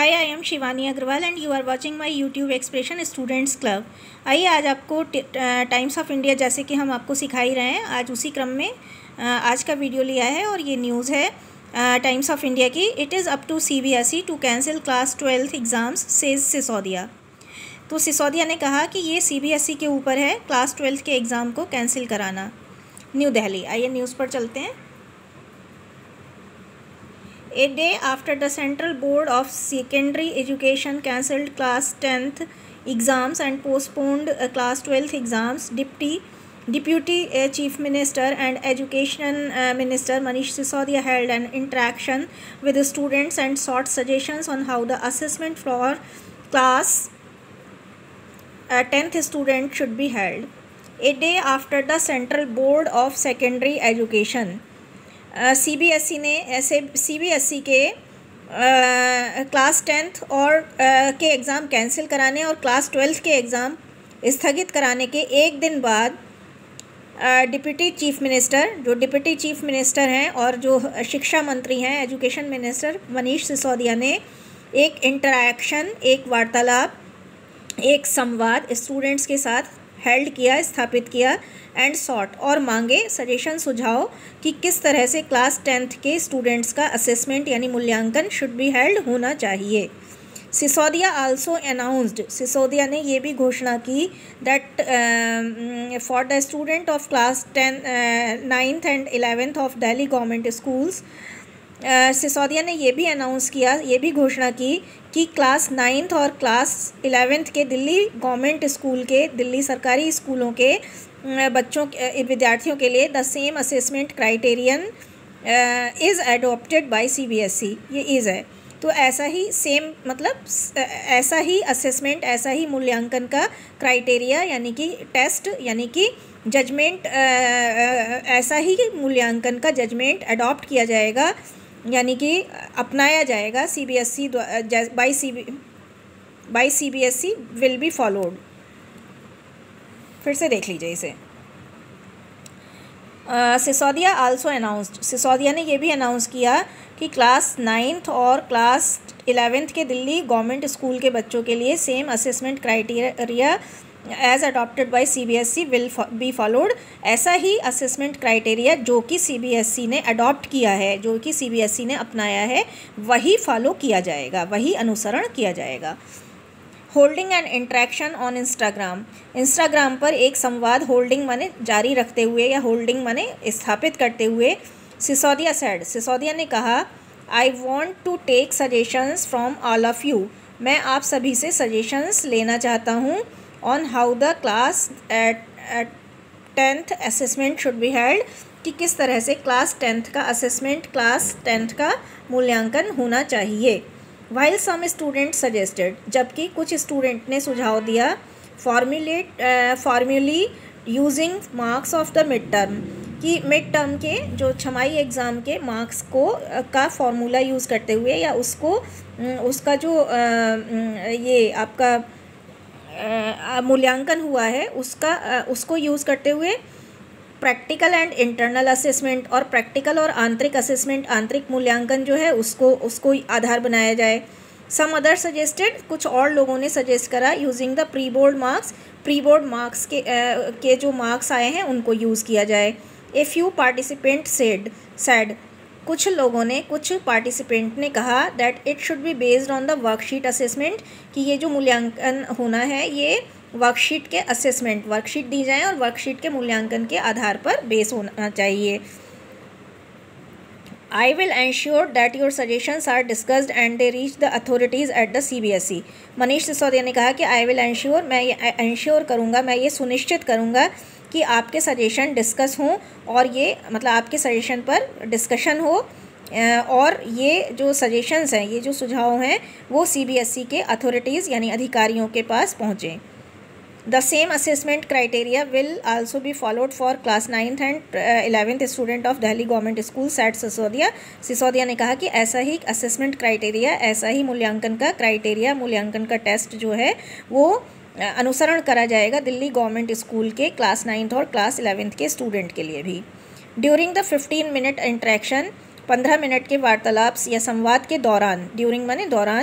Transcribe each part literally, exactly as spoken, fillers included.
Hi, I am Shivani Agarwal and you are watching my YouTube expression students club. आइए आज आपको times of India, जैसे कि हम आपको सिखा ही रहे हैं, आज उसी क्रम में आज का वीडियो लिया है और ये न्यूज़ है टाइम्स ऑफ इंडिया की। It is up to C B S E to cancel class twelfth exams, says Sisodia. तो सिसोदिया ने कहा कि ये सी बी एस ई के ऊपर है क्लास ट्वेल्थ के एग्ज़ाम को कैंसिल कराना। न्यू दिल्ली। आइए न्यूज़ पर चलते हैं। A day after the Central Board of Secondary Education cancelled class tenth exams and postponed uh, class twelfth exams, Deputy, Deputy uh, Chief Minister and Education uh, Minister Manish Sisodia held an interaction with the students and sought suggestions on how the assessment for class uh, tenth student should be held. A day after the Central Board of Secondary Education, C B S E ने ऐसे C B S E के class tenth और uh, के exam cancel कराने और class twelfth के exam स्थगित कराने के एक दिन बाद डिप्टी चीफ मिनिस्टर, जो डिप्टी चीफ मिनिस्टर हैं और जो शिक्षा मंत्री हैं, एजुकेशन मिनिस्टर मनीष सिसोदिया ने एक इंटरैक्शन, एक वार्तालाप, एक संवाद स्टूडेंट्स के साथ हेल्ड किया, स्थापित किया एंड सॉट और मांगे सजेशन, सुझाव कि किस तरह से क्लास टेंथ के स्टूडेंट्स का असेसमेंट यानी मूल्यांकन शुड बी हेल्ड होना चाहिए। सिसोदिया आल्सो अनाउंस्ड, सिसोदिया ने ये भी घोषणा की that for the student of class ten ninth and eleventh of Delhi government schools, Sisodia ने ये भी अनाउंस किया, ये भी घोषणा की कि क्लास नाइन्थ और क्लास इलेवेंथ के दिल्ली गवर्नमेंट स्कूल के, दिल्ली सरकारी स्कूलों के बच्चों विद्यार्थियों के लिए the same assessment criterion is adopted by C B S E. ये इज़ है तो ऐसा ही सेम, मतलब ऐसा ही असेसमेंट, ऐसा ही मूल्यांकन का क्राइटेरिया यानी कि टेस्ट यानी कि जजमेंट, ऐसा ही मूल्यांकन का जजमेंट अडॉप्ट किया जाएगा यानी कि अपनाया जाएगा C B S E by C B by C B S E will be followed. फिर से देख लीजिए इसे। सिसोदिया आल्सो अनाउंस्ड, सिसोदिया ने यह भी अनाउंस किया कि क्लास नाइन्थ और क्लास इलेवेंथ के दिल्ली गवर्नमेंट स्कूल के बच्चों के लिए same assessment criteria as adopted by C B S E will be followed. ऐसा ही असेसमेंट क्राइटेरिया जो कि सी बी एस ई ने अडॉप्ट किया है, जो कि सी बी एस ई ने अपनाया है, वही फॉलो किया जाएगा, वही अनुसरण किया जाएगा। Holding and interaction on Instagram, Instagram पर एक संवाद, होल्डिंग माने जारी रखते हुए या होल्डिंग माने स्थापित करते हुए, सिसोदिया सेड, सिसोदिया ने कहा I want to take suggestions from all of you, मैं आप सभी से सजेशंस लेना चाहता हूँ on how the class tenth assessment should be held, कि किस तरह से क्लास टेंथ का असेसमेंट, क्लास टेंथ का मूल्यांकन होना चाहिए। वाइल सम स्टूडेंट सजेस्टेड, जबकि कुछ स्टूडेंट ने सुझाव दिया formulate formulae using marks of the mid term, कि मिड टर्म के जो छमाई एग्ज़ाम के मार्क्स को का फॉर्मूला यूज़ करते हुए या उसको उसका जो ये आपका मूल्यांकन हुआ है उसका उसको यूज़ करते हुए प्रैक्टिकल एंड इंटरनल असेसमेंट और प्रैक्टिकल और आंतरिक असेसमेंट, आंतरिक मूल्यांकन जो है उसको उसको आधार बनाया जाए। सम अदर सजेस्टेड, कुछ और लोगों ने सजेस्ट करा using the pre board marks, pre board marks के आ, के जो मार्क्स आए हैं उनको यूज़ किया जाए। A few participant said said कुछ लोगों ने, कुछ पार्टिसिपेंट ने कहा that it should be based on the worksheet assessment, कि ये जो मूल्यांकन होना है ये वर्कशीट के असेसमेंट, वर्कशीट दी जाए और वर्कशीट के मूल्यांकन के आधार पर बेस होना चाहिए। I will ensure that your suggestions are discussed and they reach the authorities at the C B S E. Manish Sisodia ने कहा कि आई विल एंश्योर, मैं ये एंश्योर करूँगा, मैं ये सुनिश्चित करूँगा कि आपके सजेशन डिस्कस हों और ये मतलब आपके सजेशन पर डिस्कशन हो और ये जो सजेशंस हैं, ये जो सुझाव हैं वो सी बी एस ई के अथॉरिटीज़ यानी अधिकारियों के पास पहुँचें। The same assessment criteria will also be followed for class ninth and eleventh student of Delhi government school, said Sisodia. Sisodia ने कहा कि ऐसा ही असेसमेंट क्राइटेरिया, ऐसा ही मूल्यांकन का क्राइटेरिया, मूल्यांकन का टेस्ट जो है वो अनुसरण करा जाएगा दिल्ली गवर्नमेंट स्कूल के क्लास नाइन्थ और क्लास इलेवेंथ के स्टूडेंट के लिए भी। During the fifteen minute interaction, पंद्रह मिनट के वार्तालाप या संवाद के दौरान, ड्यूरिंग माने दौरान,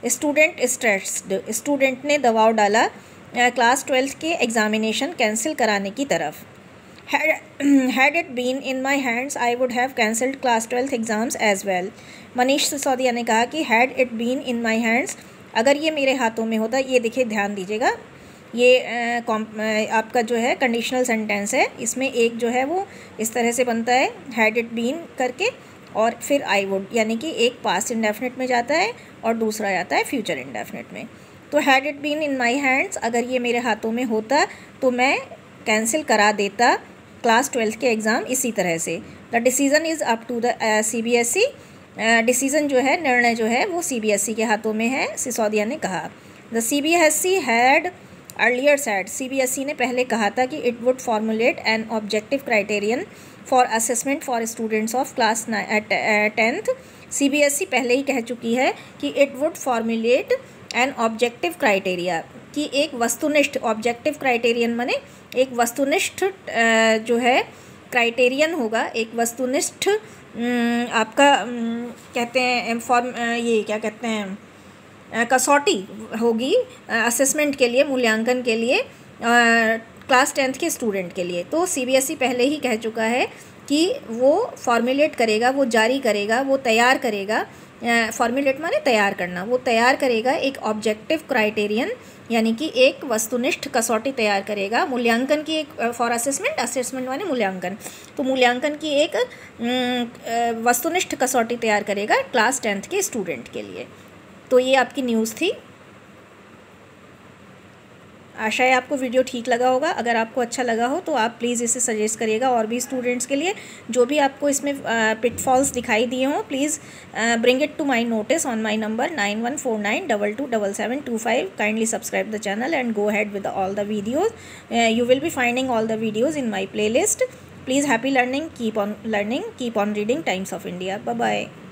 स्टूडेंट स्ट्रेस्ड, स्टूडेंट ने दबाव डाला क्लास ट्वेल्थ के एग्जामिनेशन कैंसिल कराने की तरफ। Had it been in my hands I would have cancelled class twelfth exams as well. Manish Sisodia ने कहा कि had it been in my hands, अगर ये मेरे हाथों में होता, ये देखिए ध्यान दीजिएगा, ये आ, आ, आपका जो है कंडीशनल सेंटेंस है, इसमें एक जो है वो इस तरह से बनता है हैड इट बीन करके, और फिर आई वुड, यानी कि एक पास्ट इंडेफिनिट में जाता है और दूसरा जाता है फ्यूचर इंडेफिनिट में। तो had it been in my hands, अगर ये मेरे हाथों में होता तो मैं कैंसिल करा देता क्लास ट्वेल्थ के एग्ज़ाम इसी तरह से। The decision is up to the C B S E, decision जो है, निर्णय जो है वो सी बी एस ई के हाथों में है, सिसोदिया ने कहा। The C B S E had earlier said, C B S E ने पहले कहा था कि it would formulate an objective criterion for assessment for students of class tenth. C B S E पहले ही कह चुकी है कि it would formulate an objective criteria, कि एक वस्तुनिष्ठ, ऑब्जेक्टिव क्राइटेरियन माने एक वस्तुनिष्ठ जो है क्राइटेरियन होगा, एक वस्तुनिष्ठ आपका कहते हैं फॉर्म, ये क्या कहते हैं, कसौटी होगी असेसमेंट के लिए, मूल्यांकन के लिए क्लास टेंथ के स्टूडेंट के लिए। तो सी बी एस ई पहले ही कह चुका है कि वो फॉर्मुलेट करेगा, वो जारी करेगा, वो तैयार करेगा, फॉर्मुलेट माने तैयार करना, वो तैयार करेगा एक ऑब्जेक्टिव क्राइटेरियन, यानी कि एक वस्तुनिष्ठ कसौटी तैयार करेगा, मूल्यांकन की एक फॉर असेसमेंट, असेसमेंट माने मूल्यांकन, तो मूल्यांकन की एक वस्तुनिष्ठ कसौटी तैयार करेगा क्लास टेंथ के स्टूडेंट के लिए। तो ये आपकी न्यूज़ थी। आशा है आपको वीडियो ठीक लगा होगा। अगर आपको अच्छा लगा हो तो आप प्लीज़ इसे सजेस्ट करिएगा और भी स्टूडेंट्स के लिए। जो भी आपको इसमें पिटफॉल्स दिखाई दिए हों, please bring it to my notice on my number nine one four nine double two double seven two five. Kindly subscribe the channel and go ahead with all the videos. Uh, you will be finding all the videos in my playlist. Please, happy learning, keep on learning, keep on reading Times of India. Bye bye.